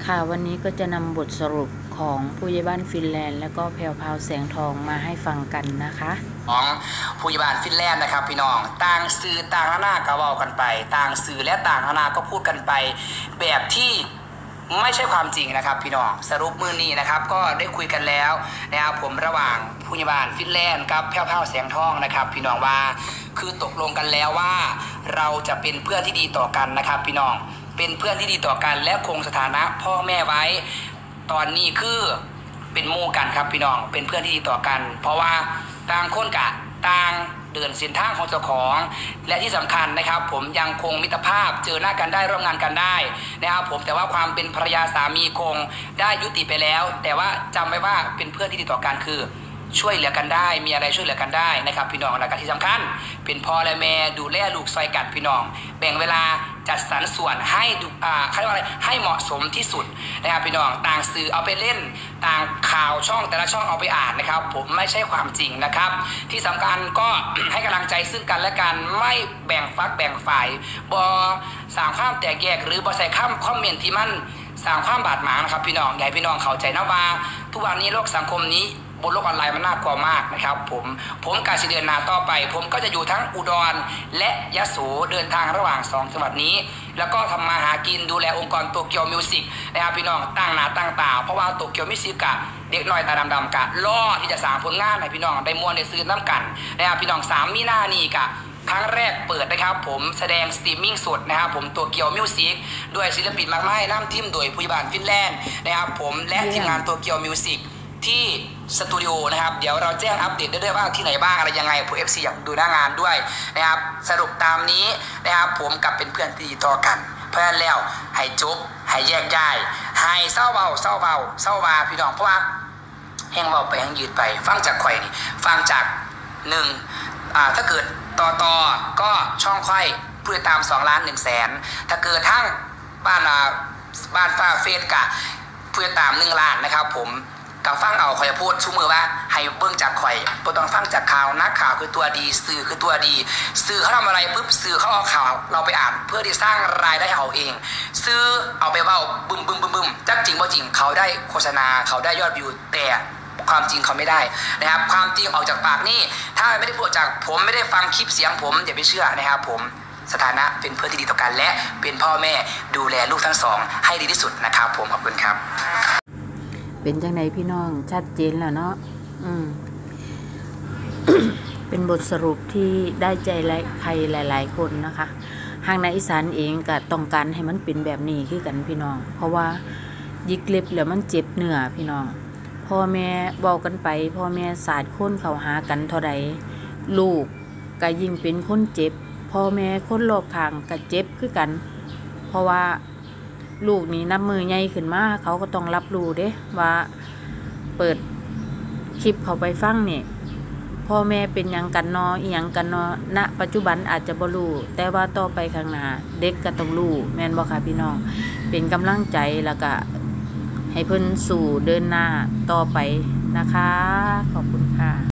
ค่ะวันนี้ก็จะนำบทสรุปของผู้ใหญ่บ้านฟินแลนด์และก็แพรวพราวแสงทองมาให้ฟังกันนะคะของผู้ใหญ่บ้านฟินแลนด์นะครับพี่น้องต่างสื่อต่างหน้าก็เว้ากันไปต่างสื่อและต่างหน้าก็พูดกันไปแบบที่ไม่ใช่ความจริงนะครับพี่น้องสรุปมื้อนี้นะครับก็ได้คุยกันแล้วนะครับผมระหว่างผู้ใหญ่บ้านฟินแลนด์กับแพรวพราวแสงทองนะครับพี่น้องว่าคือตกลงกันแล้วว่าเราจะเป็นเพื่อนที่ดีต่อกันนะครับพี่น้องเป็นเพื่อนที่ดีต่อกันและคงสถานะพ่อแม่ไว้ตอนนี้คือเป็นหมู่กันครับพี่น้องเป็นเพื่อนที่ดีต่อกันเพราะว่าต่างคนกะต่างเดินเส้นทางของเจ้าของและที่สำคัญนะครับผมยังคงมิตรภาพเจอหน้ากันได้ร่วมงานกันได้นะครับผมแต่ว่าความเป็นภรรยาสามีคงได้ยุติไปแล้วแต่ว่าจำไว้ว่าเป็นเพื่อนที่ดีต่อกันคือช่วยเหลือกันได้มีอะไรช่วยเหลือกันได้นะครับพี่น้องและก็ที่สำคัญเป็นพ่อและแม่ดูแลลูกซอยกันพี่น้องแบ่งเวลาจัดสรรส่วนให้เขาเรียกว่าอะไรให้เหมาะสมที่สุดนะครับพี่น้องต่างสื่อเอาไปเล่นต่างข่าวช่องแต่ละช่องเอาไปอ่านนะครับผมไม่ใช่ความจริงนะครับที่สำคัญก็ให้กำลังใจซึ่งกันและกันไม่แบ่งฝักแบ่งฝ่ายบอสร้างความแตกแยกหรือบอใส่ข้ามคอมเมนต์ที่มันสร้างความบาดหมางนะครับพี่น้องอยากให้พี่น้องเข้าใจนะว่าทุกวันนี้โลกสังคมนี้บนโลกออนไลน์มันน่ากลัวมากนะครับผมการเดินหน้าต่อไปผมก็จะอยู่ทั้งอุดรและยโสเดินทางระหว่าง2จังหวัดนี้แล้วก็ทำมาหากินดูแลองค์กรโตเกียวมิวสิกนะครับพี่น้องตั้งหน้าตั้งตาเพราะว่าโตเกียวมิวสิกกะเด็กน้อยตาดำๆกะล่อที่จะสร้างผลงานให้พี่น้องได้มวลได้ซื้อน้ำกันนะครับพี่น้อง3 มีนานี่กะครั้งแรกเปิดนะครับผมแสดงสตรีมมิ่งสดนะครับผมโตเกียวมิวสิกด้วยศิลปินมากมายน้ำทีมโดยผู้ใหญ่บ้านฟินแลนด์นะครับผมและทีมงานโตเกียวมิวสิกที่สตูดิโอนะครับเดี๋ยวเราแจ้งอัปเดตได้ด้วยว่าที่ไหนบ้างอะไรยังไงผู้ FC อยากดูหน้างานด้วยนะครับสรุปตามนี้นะครับผมกับเป็นเพื่อนที่ดีต่อกันเพราะฉะนั้นแล้วให้จบให้แยกย้ายให้เศร้าเบาพี่น้องเพราะว่าแห้งเบาไปแห้งยืดไปฟังจากข่อยนี่ฟังจากถ้าเกิดต่อก็ช่องข่อยผู้ติดตาม2,100,000ถ้าเกิดทั้งบ้านฟ้าเฟสกะผู้ติดตาม1 ล้านนะครับผมกับฟังเอาข่อยพูดชูมือว่าให้เบิ้งจากข่อยบ่ต้องฟังจากข่าวนักข่าวคือตัวดีสื่อคือตัวดีสื่อเขาทำอะไรปุ๊บสื่อเขาเอาข่าวเราไปอ่านเพื่อที่สร้างรายได้ให้เขาเองสื่อเอาไปเบ้าบึมจักจริงบ่จริงเขาได้โฆษณาเขาได้ยอดวิวแต่ความจริงเขาไม่ได้นะครับความจริงออกจากปากนี่ถ้าไม่ได้พูดจากผมไม่ได้ฟังคลิปเสียงผมอย่าไปเชื่อนะครับผมสถานะเป็นเพื่อนที่ดีต่อกันและเป็นพ่อแม่ดูแลลูกทั้งสองให้ดีที่สุดนะครับผมขอบคุณครับเป็นจังไหนพี่น้องชัดเจนแล้วเนาะเป็นบทสรุปที่ได้ใจใครหลายๆคนนะคะทางในอีสานเองก็ต้องการให้มันเป็นแบบนี้คือกันพี่น้องเพราะว่ายิกเล็บแล้วมันเจ็บเนื้อพี่น้องพ่อแม่บอกกันไปพ่อแม่สาดคนเข้าหากันเท่าใดลูกก็ยิ่งเป็นคนเจ็บพ่อแม่คนรอบข้างก็เจ็บคือกันเพราะว่าลูกนี่นับมือใหญ่ขึ้นมาเขาก็ต้องรับรู้เด้ว่าเปิดคลิปเขาไปฟังนี่พ่อแม่เป็นยังกันนออีหยังกันนอณปัจจุบันอาจจะบ่รู้แต่ว่าต่อไปข้างหน้าเด็กก็ต้องรู้แม่นบ่ค่ะพี่น้องเป็นกำลังใจแล้วก็ให้เพิ่นสู่เดินหน้าต่อไปนะคะขอบคุณค่ะ